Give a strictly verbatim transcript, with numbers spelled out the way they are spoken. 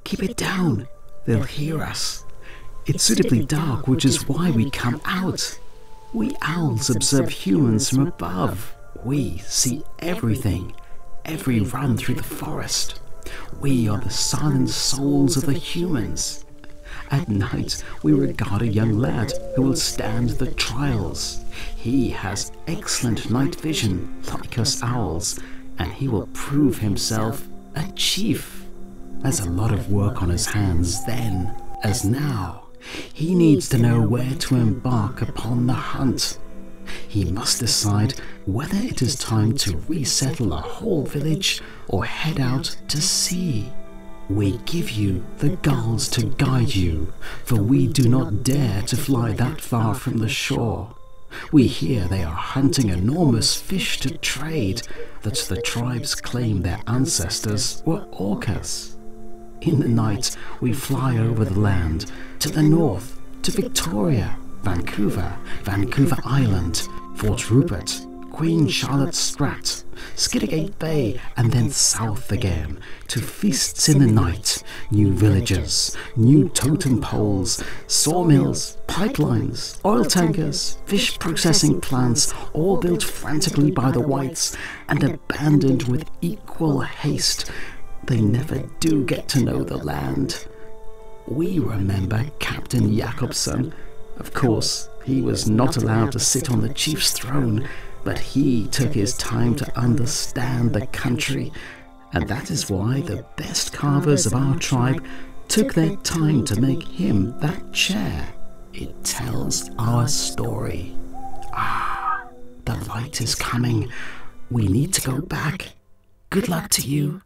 Keep it down. They'll hear us. It's suitably dark, which is why we come out. We owls observe humans from above. We see everything, every run through the forest. We are the silent souls of the humans. At night, we regard a young lad who will stand the trials. He has excellent night vision, like us owls, and he will prove himself a chief. There's a lot of work on his hands then, as now. He needs to know where to embark upon the hunt. He must decide whether it is time to resettle a whole village or head out to sea. We give you the gulls to guide you, for we do not dare to fly that far from the shore. We hear they are hunting enormous fish to trade, that the tribes claim their ancestors were orcas. In the night, we fly over the land, to the north, to Victoria, Vancouver, Vancouver Island, Fort Rupert, Queen Charlotte Strat, Skidegate Bay, and then south again, to feasts in the night, new villages, new totem poles, sawmills, pipelines, oil tankers, fish processing plants, all built frantically by the whites and abandoned with equal haste. They never do get to know the land. We remember Captain Jakobson. Of course, he was not allowed to sit on the chief's throne, but he took his time to understand the country, and that is why the best carvers of our tribe took their time to make him that chair. It tells our story. Ah, the light is coming. We need to go back. Good luck to you.